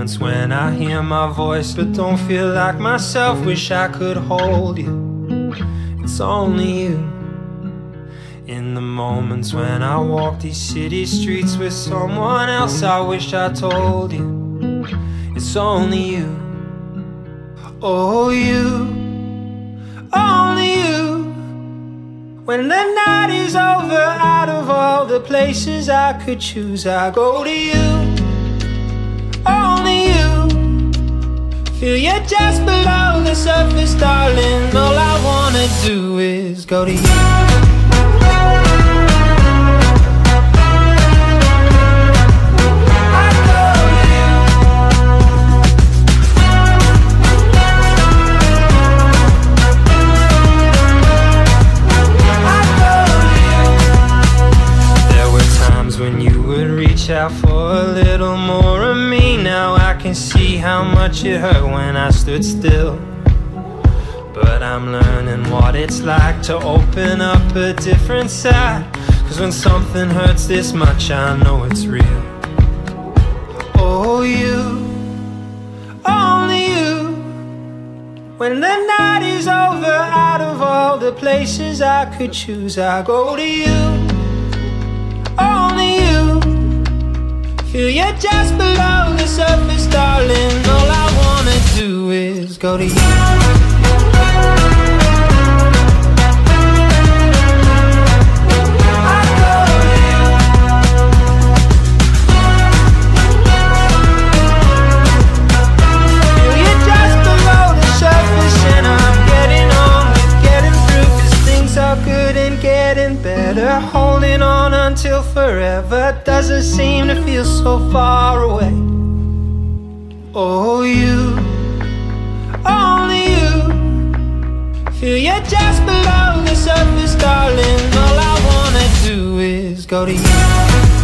moments when I hear my voice but don't feel like myself, wish I could hold you. It's only you. In the moments when I walk these city streets with someone else, I wish I told you. It's only you. Oh, you. Only you. When the night is over, out of all the places I could choose, I go to you. Only you. Feel you just below the surface, darling. All I wanna do is go to you. When you would reach out for a little more of me, now I can see how much it hurt when I stood still. But I'm learning what it's like to open up a different side, 'cause when something hurts this much, I know it's real. Oh, you. Only you. When the night is over, out of all the places I could choose, I go to you. Only you. Feel you just below the surface, darling. All I wanna do is go to you. Better holding on until forever doesn't seem to feel so far away. Oh, you. Only you. Feel you just below the surface, darling. All I wanna do is go to you.